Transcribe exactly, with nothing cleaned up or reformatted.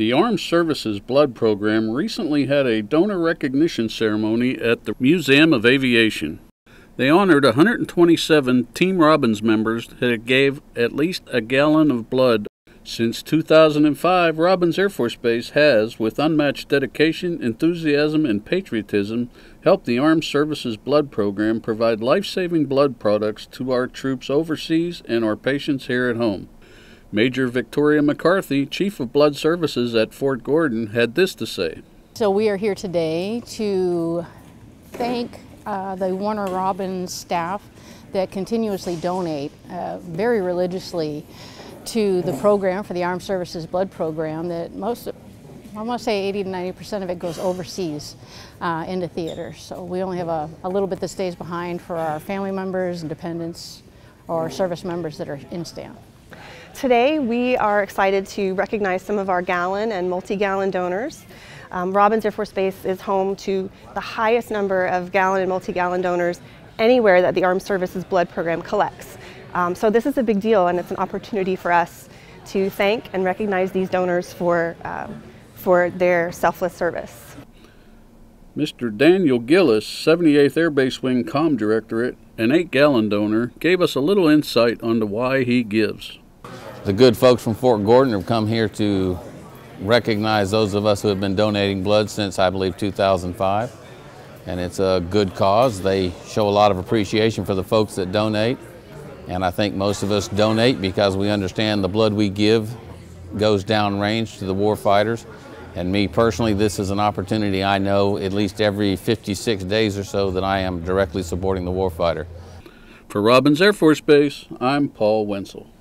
The Armed Services Blood Program recently had a donor recognition ceremony at the Museum of Aviation. They honored one hundred twenty-seven Team Robbins members that gave at least a gallon of blood. Since two thousand five, Robbins Air Force Base has, with unmatched dedication, enthusiasm, and patriotism, helped the Armed Services Blood Program provide life-saving blood products to our troops overseas and our patients here at home. Major Victoria McCarthy, Chief of Blood Services at Fort Gordon, had this to say. So we are here today to thank uh, the Warner Robins staff that continuously donate uh, very religiously to the program for the Armed Services Blood Program. That most, I want to say eighty to ninety percent of it goes overseas uh, into theaters. So we only have a, a little bit that stays behind for our family members and dependents or service members that are in stand. Today we are excited to recognize some of our gallon and multi-gallon donors. Um, Robbins Air Force Base is home to the highest number of gallon and multi-gallon donors anywhere that the Armed Services Blood Program collects. Um, so this is a big deal, and it's an opportunity for us to thank and recognize these donors for, um, for their selfless service. Mister Daniel Gillis, seventy-eighth Air Base Wing Comm Directorate, an eight-gallon donor, gave us a little insight onto why he gives. The good folks from Fort Gordon have come here to recognize those of us who have been donating blood since, I believe, two thousand five. And it's a good cause. They show a lot of appreciation for the folks that donate. And I think most of us donate because we understand the blood we give goes downrange to the war fighters. And me personally, this is an opportunity I know at least every fifty-six days or so that I am directly supporting the war fighter. For Robbins Air Force Base, I'm Paul Wenzel.